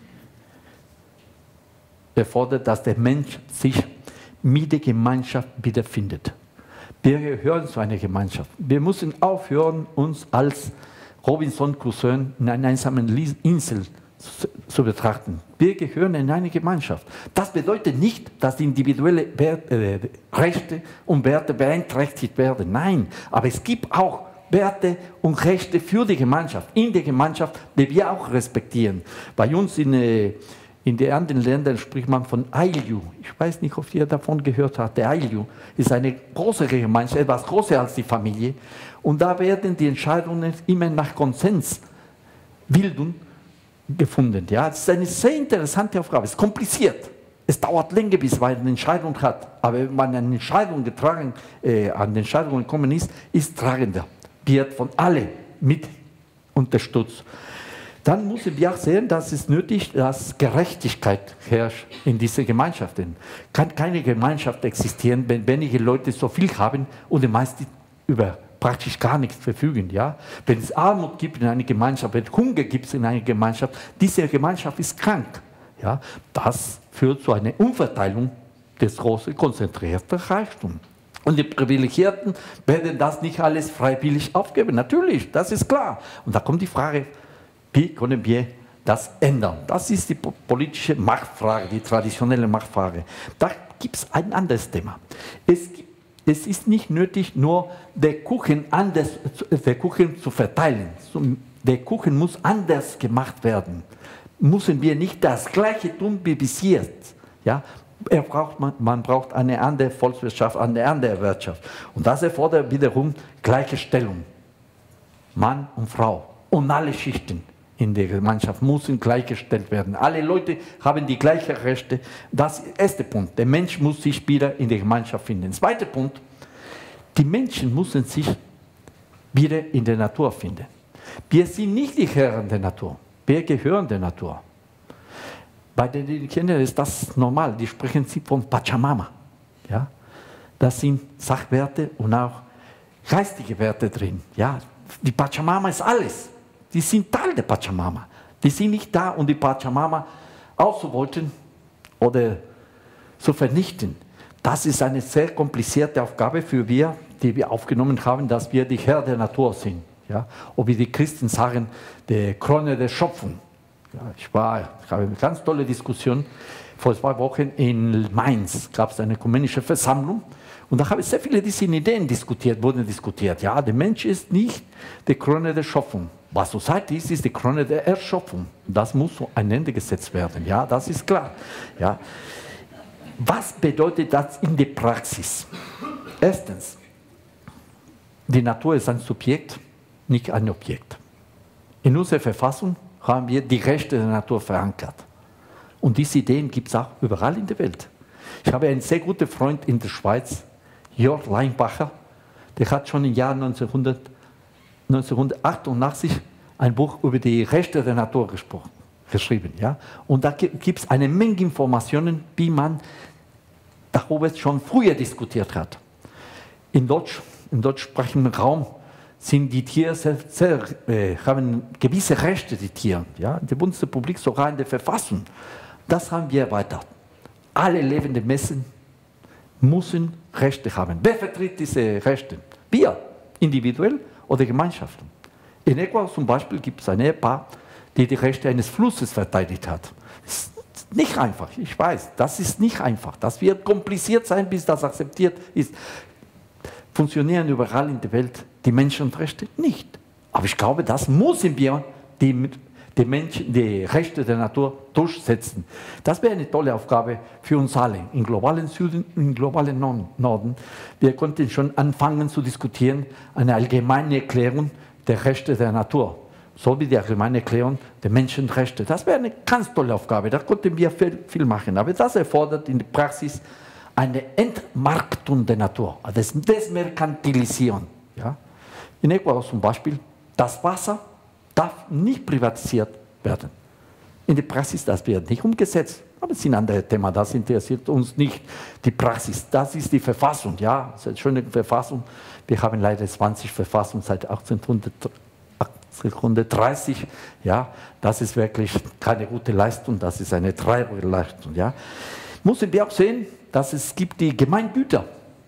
C: erfordert, dass der Mensch sich mit der Gemeinschaft wiederfindet. Wir gehören zu einer Gemeinschaft. Wir müssen aufhören, uns als Robinson Crusoe in einer einsamen Insel zu betrachten. Wir gehören in eine Gemeinschaft. Das bedeutet nicht, dass individuelle Werte, äh, Rechte und Werte beeinträchtigt werden. Nein, aber es gibt auch Werte und Rechte für die Gemeinschaft, in der Gemeinschaft, die wir auch respektieren. Bei uns in äh, In den anderen Ländern spricht man von Ayllu. Ich weiß nicht, ob ihr davon gehört habt. Der Ayllu ist eine größere Gemeinschaft, etwas größer als die Familie. Und da werden die Entscheidungen immer nach Konsensbildung gefunden. Ja, das ist eine sehr interessante Aufgabe. Es ist kompliziert. Es dauert länger, bis man eine Entscheidung hat. Aber wenn man eine Entscheidung getragen, äh, an Entscheidungen gekommen ist, ist tragender. Wird von allen mit unterstützt. Dann müssen wir auch sehen, dass es nötig ist, dass Gerechtigkeit herrscht in diesen Gemeinschaften. Kann keine Gemeinschaft existieren, wenn wenige Leute so viel haben und die meisten über praktisch gar nichts verfügen. Ja? Wenn es Armut gibt in einer Gemeinschaft, wenn es Hunger gibt in einer Gemeinschaft, diese Gemeinschaft ist krank. Ja? Das führt zu einer Umverteilung des großen konzentrierten Reichtums. Und die Privilegierten werden das nicht alles freiwillig aufgeben. Natürlich, das ist klar. Und da kommt die Frage, wie können wir das ändern? Das ist die politische Machtfrage, die traditionelle Machtfrage. Da gibt es ein anderes Thema. Es, es ist nicht nötig, nur den Kuchen, anders, den Kuchen zu verteilen. Der Kuchen muss anders gemacht werden. Müssen wir nicht das Gleiche tun wie bis jetzt. Ja? Er braucht, man, man braucht eine andere Volkswirtschaft, eine andere Wirtschaft. Und das erfordert wiederum gleiche Stellung. Mann und Frau und alle Schichten in der Gemeinschaft müssen gleichgestellt werden. Alle Leute haben die gleichen Rechte. Das ist der erste Punkt. Der Mensch muss sich wieder in der Gemeinschaft finden. Zweiter Punkt, Die Menschen müssen sich wieder in der Natur finden. Wir sind nicht die Herren der Natur, wir gehören der Natur. Bei den Indígenas ist das normal, die sprechen sie von Pachamama. Ja? Das sind Sachwerte und auch geistige Werte drin. Ja? Die Pachamama ist alles. Die sind Teil der Pachamama. Die sind nicht da, um die Pachamama auszubeuten oder zu vernichten. Das ist eine sehr komplizierte Aufgabe für wir, die wir aufgenommen haben, dass wir die Herr der Natur sind. Ja? Oder wie die Christen sagen, die Krone der Schöpfung. Ja, ich, war, ich habe eine ganz tolle Diskussion. Vor zwei Wochen in Mainz gab es eine ökumenische Versammlung und da habe ich sehr viele dieser Ideen diskutiert, wurden diskutiert. Ja, der Mensch ist nicht die Krone der Schöpfung. Was zurzeit ist, ist die Krone der Erschöpfung. Das muss so ein Ende gesetzt werden. Ja, das ist klar. Ja. Was bedeutet das in der Praxis? Erstens, die Natur ist ein Subjekt, nicht ein Objekt. In unserer Verfassung haben wir die Rechte der Natur verankert. Und diese Ideen gibt es auch überall in der Welt. Ich habe einen sehr guten Freund in der Schweiz, Jörg Leinbacher, der hat schon im Jahr neunzehnhundertachtundachtzig ein Buch über die Rechte der Natur gesprochen, geschrieben. Ja? Und da gibt es eine Menge Informationen, wie man darüber schon früher diskutiert hat. In Deutsch, im deutschsprachigen Raum sind die Tiere sehr, sehr, äh, haben gewisse Rechte, die Tiere. Ja? In der Bundesrepublik, sogar in der Verfassung. Das haben wir erweitert. Alle lebenden Wesen müssen Rechte haben. Wer vertritt diese Rechte? Wir, individuell oder Gemeinschaften. In Ecuador zum Beispiel gibt es ein Ehepaar, die die Rechte eines Flusses verteidigt hat. Das ist nicht einfach, ich weiß, das ist nicht einfach. Das wird kompliziert sein, bis das akzeptiert ist. Funktionieren überall in der Welt die Menschenrechte nicht. Aber ich glaube, das müssen wir die, die, Menschen, die Rechte der Natur durchsetzen. Das wäre eine tolle Aufgabe für uns alle, im globalen Süden, im globalen Norden. Wir konnten schon anfangen zu diskutieren, eine allgemeine Erklärung der Rechte der Natur, so wie die allgemeine Erklärung der Menschenrechte. Das wäre eine ganz tolle Aufgabe, da konnten wir viel, viel machen. Aber das erfordert in der Praxis eine Entmarktung der Natur, das Desmerkantilisieren. Ja? In Ecuador zum Beispiel, das Wasser darf nicht privatisiert werden. In der Praxis, das wird nicht umgesetzt. Aber das ist ein anderes Thema, das interessiert uns nicht die Praxis. Das ist die Verfassung, ja, das ist eine schöne Verfassung. Wir haben leider zwanzig Verfassungen seit achtzehnhundertdreißig. Ja, das ist wirklich keine gute Leistung, das ist eine traurige Leistung. Ja. Müssen wir auch sehen, dass es gibt die Gemeingüter,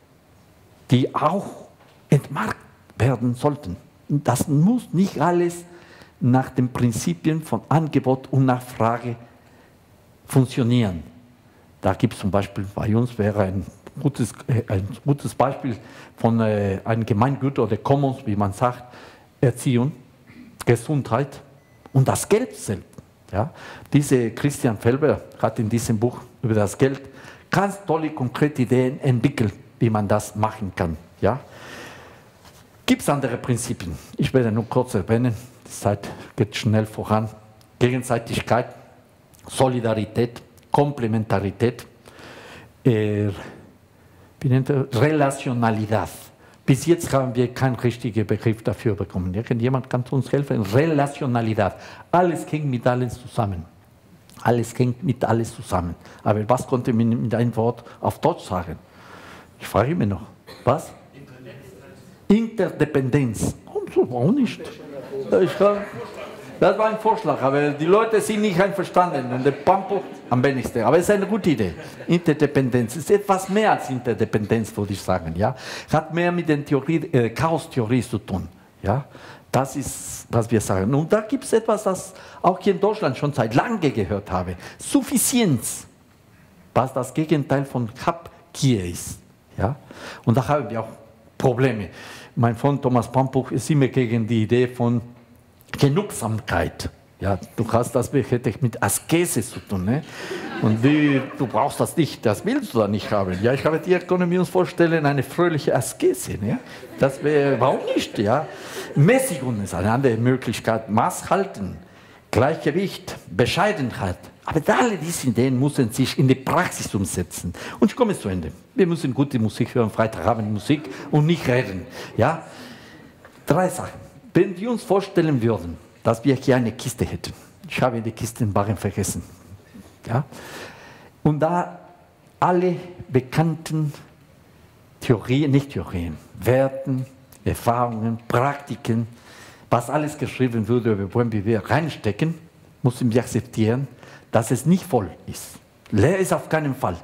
C: die auch entmarkt werden sollten. Und das muss nicht alles nach den Prinzipien von Angebot und Nachfrage funktionieren. Da gibt es zum Beispiel, bei uns wäre ein gutes, ein gutes Beispiel von äh, einem Gemeingut oder Commons, wie man sagt, Erziehung, Gesundheit und das Geld selbst. Ja? Diese Christian Felber hat in diesem Buch über das Geld ganz tolle, konkrete Ideen entwickelt, wie man das machen kann. Ja? Gibt es andere Prinzipien? Ich werde nur kurz erwähnen, die Zeit geht schnell voran. Gegenseitigkeit, Solidarität, Komplementarität, äh, wie nennt er? Relationalität. Bis jetzt haben wir keinen richtigen Begriff dafür bekommen. Irgendjemand kann uns helfen? Relationalität. Alles hängt mit allem zusammen. Alles hängt mit alles zusammen. Aber was konnte man mit einem Wort auf Deutsch sagen? Ich frage mich noch. Was? Interdependenz. Warum nicht? Ich kann, das war ein Vorschlag, aber die Leute sind nicht einverstanden. Und der Pampo am wenigsten. Aber es ist eine gute Idee. Interdependenz ist etwas mehr als Interdependenz, würde ich sagen. Ja? Hat mehr mit der Theorie, äh, Chaos-Theorie zu tun. Ja? Das ist, was wir sagen. Und da gibt es etwas, das auch hier in Deutschland schon seit langem gehört habe. Suffizienz, was das Gegenteil von Habgier ist. Ja? Und da haben wir auch Probleme. Mein Freund Thomas Pampuch ist immer gegen die Idee von Genugsamkeit. Ja, du hast das hätte mit Askese zu tun. Ne? Und die, du brauchst das nicht, das willst du da nicht haben. Ja, ich habe dir, können wir uns vorstellen, eine fröhliche Askese. Ne? Das wäre, warum nicht? Ja? Mäßigung ist eine andere Möglichkeit. Maß halten, Gleichgewicht, Bescheidenheit, Aber alle diese Ideen müssen sich in die Praxis umsetzen. Und ich komme zu Ende. Wir müssen gute Musik hören, Freitagabend Musik und nicht reden. Ja? Drei Sachen. Wenn wir uns vorstellen würden, dass wir hier eine Kiste hätten. Ich habe die Kiste in Bayern vergessen. Ja? Und da alle bekannten Theorien, nicht Theorien, Werten, Erfahrungen, Praktiken, was alles geschrieben wurde über Bohème Vivant reinstecken, müssen wir akzeptieren, dass es nicht voll ist. Leer ist auf keinen Fall.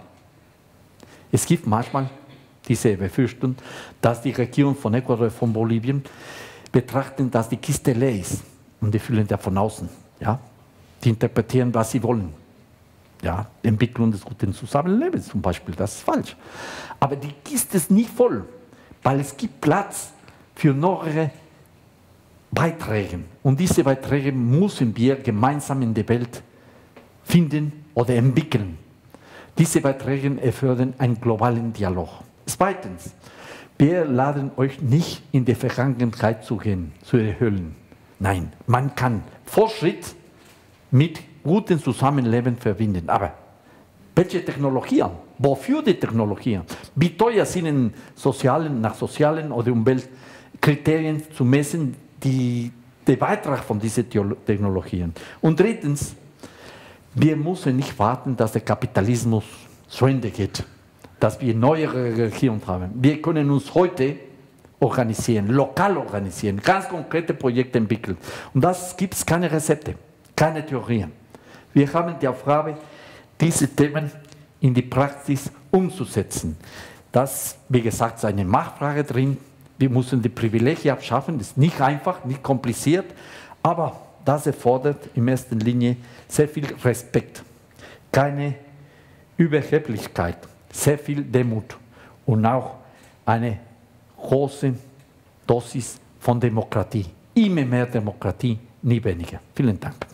C: Es gibt manchmal diese Befürchtung, dass die Regierung von Ecuador, von Bolivien betrachten, dass die Kiste leer ist. Und die fühlen da von außen. Ja? Die interpretieren, was sie wollen. Ja? Entwicklung des guten Zusammenlebens zum Beispiel, das ist falsch. Aber die Kiste ist nicht voll, weil es gibt Platz für neue Beiträge. Und diese Beiträge müssen wir gemeinsam in der Welt finden oder entwickeln. Diese Beiträge erfordern einen globalen Dialog. Zweitens, wir laden euch nicht in die Vergangenheit zu gehen, zu erhöhen. Nein, man kann Fortschritt mit gutem Zusammenleben verbinden. Aber welche Technologien? Wofür die Technologien? Wie teuer sind in sozialen, nach sozialen oder Umweltkriterien zu messen die, der Beitrag von diesen Technologien? Und drittens, wir müssen nicht warten, dass der Kapitalismus zu Ende geht, dass wir neue Regierungen haben. Wir können uns heute organisieren, lokal organisieren, ganz konkrete Projekte entwickeln. Und das gibt es keine Rezepte, keine Theorien. Wir haben die Aufgabe, diese Themen in die Praxis umzusetzen. Das, wie gesagt, ist eine Machtfrage drin. Wir müssen die Privilegien abschaffen. Das ist nicht einfach, nicht kompliziert, aber das erfordert in erster Linie sehr viel Respekt, keine Überheblichkeit, sehr viel Demut und auch eine große Dosis von Demokratie. Immer mehr Demokratie, nie weniger. Vielen Dank.